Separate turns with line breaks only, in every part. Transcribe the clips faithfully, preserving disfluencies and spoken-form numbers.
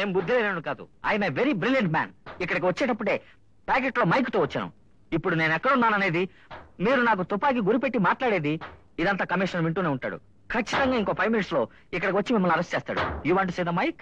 నేనేం బుద్ధి లేను కాదు. ఆయన వెరీ బ్రిలియంట్ మ్యాన్. ఇక్కడికి వచ్చేటప్పుడే ప్యాకెట్ లో మైక్ తో వచ్చాను. ఇప్పుడు నేను ఎక్కడున్నాననేది, మీరు నాకు తుపాకీ గురిపెట్టి మాట్లాడేది, ఇదంతా కమిషనర్ వింటూనే ఉంటాడు. ఖచ్చితంగా ఇంకో ఫైవ్ మినిట్స్ లో ఇక్కడికి వచ్చి మిమ్మల్ని అరెస్ట్ చేస్తాడు. You want to say the mike?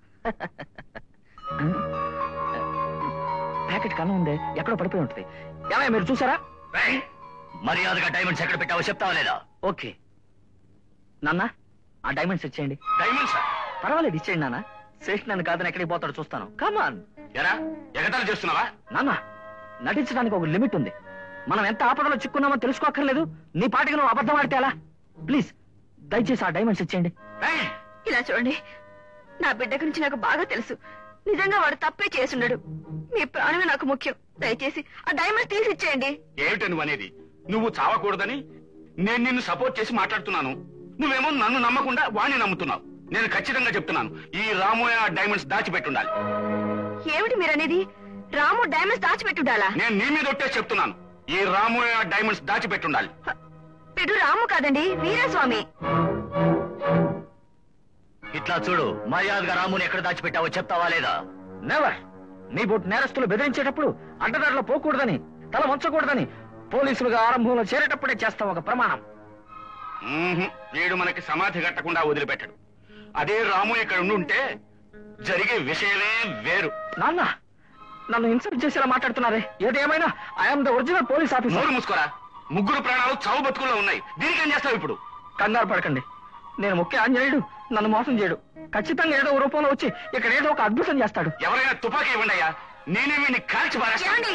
Packet కన్నా ఉందే, ఎక్కడో పడిపోయి ఉంటుంది. ఏమయ్య మీరు చూసారా?
మర్యాదగా డైమండ్స్ ఎక్కడ పెట్టావో చెప్తావా లేదా?
ఓకే నాన్న, ఆ డైమండ్స్ ఇచ్చేయండి.
డైమండ్స్
పర్వాలేదు, ఇచ్చేయండి నాన్న. శేష్ నన్ను కాదని ఎక్కడికి పోతాడో చూస్తాను. కమాన్.
ఎరా ఎగతాలు చేస్తున్నావా?
నాన్న, నటించడానికి ఒక లిమిట్ ఉంది. మనం ఎంత ఆపదలో చిక్కున్నామో తెలుసుకోక్కర్లేదు. నీ పాటికి నువ్వు అబద్ధం ఆడితే ఎలా? ప్లీజ్ దయచేసి ఆ డైమండ్స్ ఇచ్చేయండి.
ఇలా చూడండి, నా బిడ్డ గురించి నాకు బాగా తెలుసు. నిజంగా వాడు తప్పే చేసుండడు. మీ ప్రాణమే నాకు ముఖ్యం. దయచేసి ఆ డైమండ్స్ తీసి ఇచ్చేయండి.
ఏమిటి నువ్వు అనేది? నువ్వు చావకూడదని నేను నిన్ను సపోర్ట్ చేసి మాట్లాడుతున్నాను. నువ్వేమో నన్ను నమ్మకుండా వాణ్ణి నమ్ముతున్నావు. నేను ఖచ్చితంగా చెప్తున్నాను, ఈ రామోయ డైమండ్స్ దాచిపెట్టుండాలి.
ఏమిటి మీరనేది? రాము డైమండ్స్ దాచిపెట్టుండాలా?
నేను నీ మీద ఒట్టే చెప్తున్నాను, ఈ రామోయ డైమండ్స్ దాచిపెట్టుండాలి.
వీడు రాము కాదండి, వీరస్వామి.
ఇట్లా చూడు, మర్యాదగా రాముని ఎక్కడ దాచిపెట్టావో చెప్తావా లేదా?
నెవర్. నీ బొట్టు నేరస్తులు బెదిరించేటప్పుడు అడ్డదారిలో పోకూడదని, తల వంచకూడదని పోలీసులుగా ఆరంభంలో చేరేటప్పుడే చేస్తాం ఒక ప్రమాణం.
వీడు మనకి సమాధి కట్టకుండా వదిలిపెట్టడు. అదే రాము ఇక్కడ ఉండుంటే జరిగే విషయమే వేరు.
నాన్న, నన్ను ఇన్సల్ట్ చేసేలా మాట్లాడుతున్నారే. ఏదేమైనా I'm the original police officer.
నోరు మూసుకోరా. ముగ్గురు ప్రాణాలు చావు బతుకుల్లో ఉన్నాయి. దీనికి ఏం చేస్తావు ఇప్పుడు?
కంగారు పడకండి. నేను ముఖ్య ఆంజనేయుడు, నన్ను మోసం చేయడు. ఖచ్చితంగా ఏదో రూపంలో వచ్చి ఇక్కడ ఏదో ఒక అద్భుతం చేస్తాడు.
ఎవరైనా తుపాకీ ఇవ్వండి అయ్యా, నేనే వీడిని కాల్చి పారేస్తాను.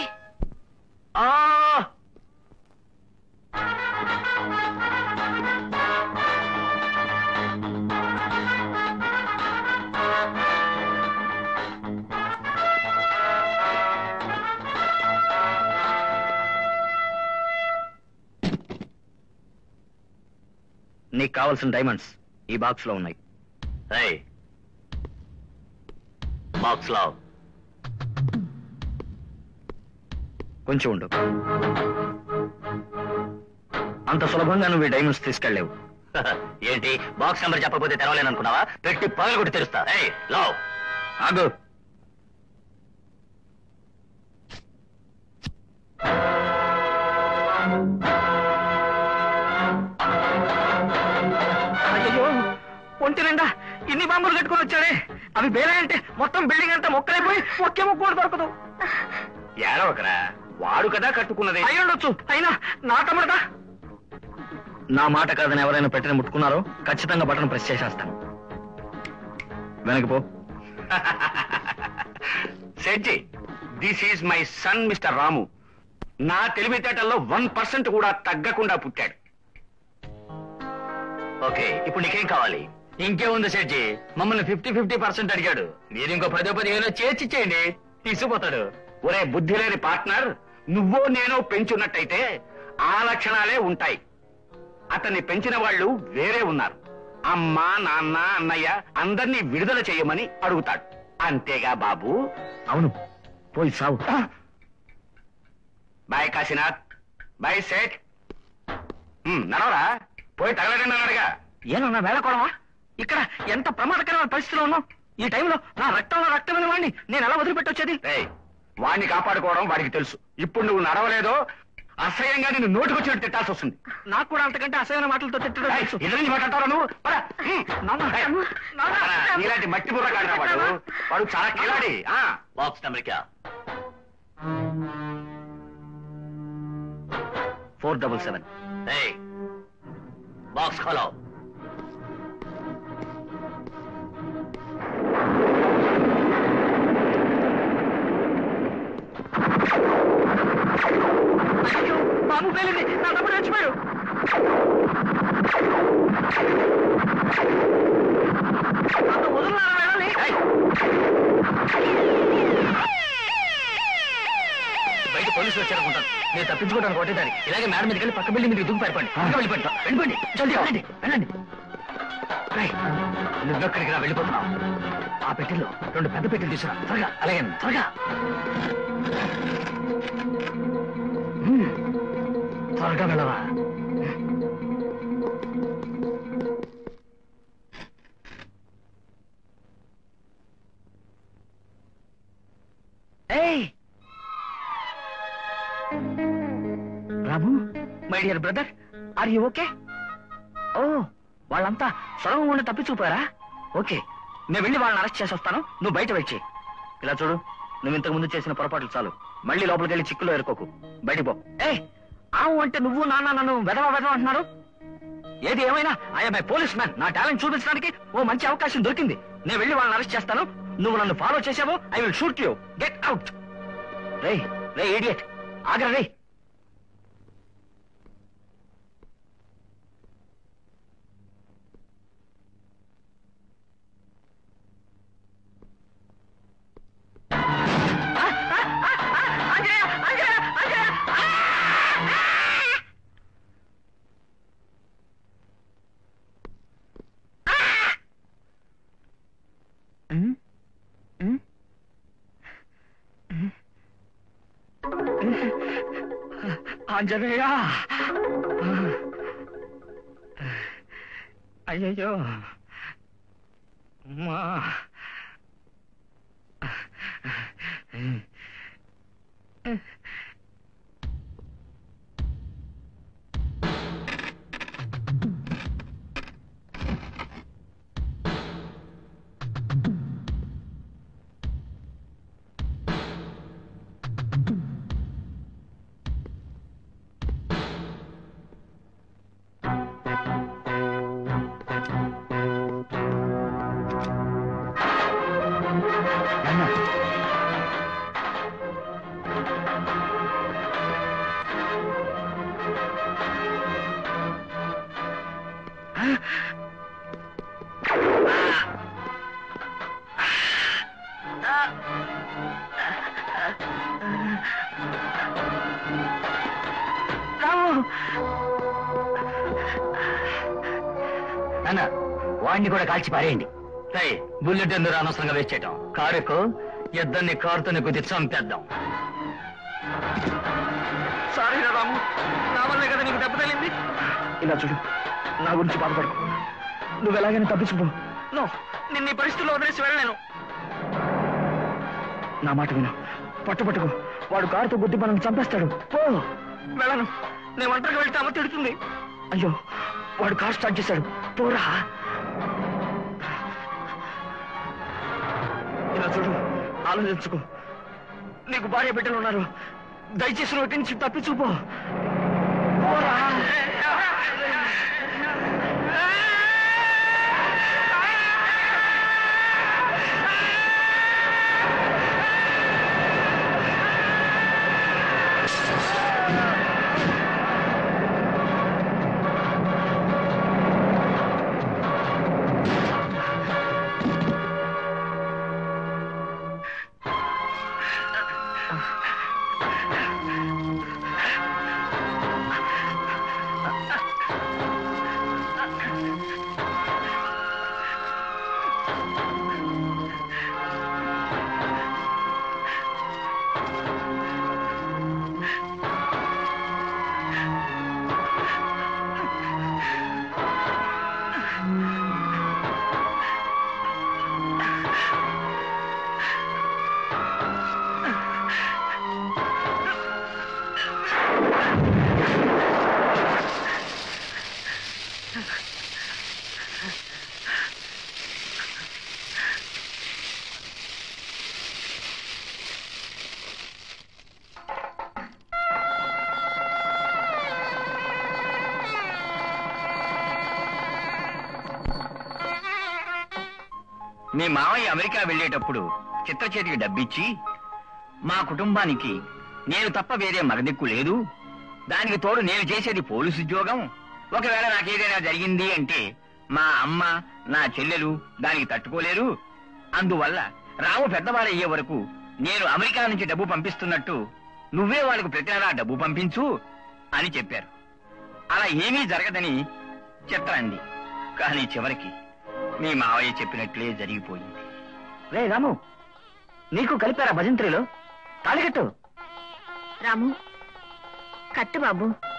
నీకు కావాల్సిన డైమండ్స్ ఈ బాక్స్ లో ఉన్నాయి.
బాక్స్ లో
కొంచెం ఉండు. అంత సులభంగా నువ్వు ఈ డైమండ్స్ తీసుకెళ్లేవు.
ఏంటి, బాక్స్ నెంబర్ చెప్పకపోతే తెరవలేననుకున్నావా? పెట్టి పగలు కొట్టి తెరుస్తా. లావ్
ఆగు. అయ్యో, ఒంటి నిండా ఇన్ని బాంబులు కట్టుకుని వచ్చాడే. అవి బేలాయంటే మొత్తం బిల్డింగ్ అంతా మొక్కలైపోయి ఒకే ముక్క కూడా దొరకదు.
ఏడవకరా, వాడు కదా కట్టుకున్నది.
అయి ఉండొచ్చు, అయినా నా తమ్ముడుగా. నా మాట కాదని ఎవరైనా పెట్టిన ముట్టుకున్నారో ఖచ్చితంగా బటన్ ప్రెస్ చేసేస్తాను. వెనకపో.
సెడ్జీ, this is my son mister Ramu. నా తెలివితేటల్లో వన్ పర్సెంట్ కూడా తగ్గకుండా పుట్టాడు. ఓకే, ఇప్పుడు నీకేం కావాలి?
ఇంకేముంది సెడ్జీ, మమ్మల్ని ఫిఫ్టీ ఫిఫ్టీ పర్సెంట్ అడిగాడు. మీరు ఇంకో పదో పదిహేనో చేర్చిచ్చేయండి, తీసుకుపోతాడు.
ఒరే బుద్ధి లేని పార్ట్నర్, నువ్వో నేనో పెంచున్నట్టయితే ఆ లక్షణాలే ఉంటాయి. అతన్ని పెంచిన వాళ్ళు వేరే ఉన్నారు. అమ్మ, నాన్న, అన్నయ్య అందరినీ విడుదల చేయమని అడుగుతాడు. అంతేగా బాబు?
అవును, పోయి సావు.
బాయ్ కాశీనాథ్, బాయ్ సేట్. నడవరా, పోయి తగలడండి అన్నాడుగా.
ఏమన్నా వేళకోవడమా? ఇక్కడ ఎంత ప్రమాదకరమైన పరిస్థితిలో ఉన్నాం. ఈ టైంలో నా రక్తంలో రక్తమైన వాడిని నేను ఎలా వదిలిపెట్టొచ్చేది?
వాడిని కాపాడుకోవడం వాడికి తెలుసు. ఇప్పుడు నువ్వు నడవలేదో అసహ్యంగా నిన్ను నోటుకొచ్చినట్టు తిట్టాల్సి వస్తుంది.
నాకు కూడా అంతకంటే అసహ్యమైన మాటలతో తిట్టడం తెలుసు.
ఎదురు నుంచి మాట్లాడతారా నువ్వు? ఇలాంటి మట్టి బుర్ర కాదు వాడు. వాడు చాలా కిలాడి. Box number
four double seven.
Box ఖోలో.
బాబు పేలింది, నా తమ్ముడు చచ్చిపోయాడు. అంత వదులున్నారా వెళ్ళాలి?
బయట పోలీసులు వచ్చారనుకుంటాను. నేను తప్పించుకోవడానికి ఒకటే దాన్ని. ఇలాగే మేడం మీదకి వెళ్ళి పక్క బిల్డింగ్ మీదకి దుక్కు పారిపోండి. వెళ్ళిపోండి, వెళ్ళిపోండి, జల్దీ వెళ్ళండి, వెళ్ళండి. నువ్వెక్కడికి రా వెళ్ళిపోతున్నావు? ఆ పెట్టెల్లో రెండు పెద్ద పెట్టెలు తీసుకురా త్వరగా. అలాగే త్వరగా త్వరగా వెళ్ళరా.
My dear brother, are you okay? ఓ, వాళ్ళంతా సొలభం ఉండి తప్పించుకుపోయారా? ఓకే, నేను వెళ్ళి వాళ్ళని అరెస్ట్ చేసి వస్తాను, నువ్వు బయట వచ్చి. ఇలా చూడు, నువ్వు ఇంతకు ముందు చేసిన పొరపాట్లు చాలు, మళ్ళీ లోపలికి వెళ్ళి చిక్కులో ఎరుకోకు, బయటికి పో. ఏ ఆవు అంటే నువ్వు నాన్న నన్ను వెదవ వెదవ అంటున్నారు. ఏది ఏమైనా ఐఎమ్ ఏ పోలీస్ మ్యాన్, నా టాలెంట్ చూపించడానికి ఓ మంచి అవకాశం దొరికింది. నేను వెళ్ళి వాళ్ళని అరెస్ట్ చేస్తాను, నువ్వు నన్ను ఫాలో చేసావో I will shoot you. Get out. రే రే ఇడియట్, ఆగరా రే. ఆంజనేయ, అయ్యయ్యో అమ్మా, నాన్న వాడిని కూడా కాల్చి పారేయండి. బుల్లెట్ ఎందుకు అనవసరంగా వేస్ట్ చేయటం? కారుకు ఇద్దరిని కారుతోనే కొద్ది చంపేద్దాం. సారీ రాము, నా వల్లే కదా నీకు దెబ్బ తగిలింది. ఇలా చూడు, నా గురించి బాధపడకు, నువ్వు ఎలాగైనా తప్పించుకో. నో, నిన్న ఈ పరిస్థితుల్లో వదిలేసి వెళ్ళలేను. నా మాట విను, పట్టుపట్టుకో, వాడు కారుతో గుద్ది మనం చంపేస్తాడు. పో. వెళ్ళను, నేను ఒంటరిగా వెళ్తే అమ్మ తిడుతుంది. అయ్యో, వాడు కారు స్టార్ట్ చేశాడు, పోరా. ఇలా చూడు, ఆలోచించుకో, నీకు భార్య బిడ్డలు ఉన్నారు, దయచేసి నువ్వు ఇక్కడి నుంచి తప్పించుకో. పోరా. మీ మావయ్య అమెరికా వెళ్ళేటప్పుడు చిత్ర చేతికి డబ్బిచ్చి, మా కుటుంబానికి నేను తప్ప వేరే మగదిక్కు లేదు, దానికి తోడు నేను చేసేది పోలీసు ఉద్యోగం, ఒకవేళ నాకేదైనా జరిగింది అంటే మా అమ్మ నా చెల్లెలు దానికి తట్టుకోలేరు, అందువల్ల రాము పెద్దవాడయ్యే వరకు నేను అమెరికా నుంచి డబ్బు పంపిస్తున్నట్టు నువ్వే వాళ్ళకు ప్రతి నెలా డబ్బు పంపించు అని చెప్పారు. అలా ఏమీ జరగదని చిత్ర అంది. కానీ చివరికి మీ మావయ్య చెప్పినట్లే జరిగిపోయింది. రే రాము, నీకు కలిపారా భజంత్రిలో? తాళికట్టు.
రాము, కట్టు బాబు.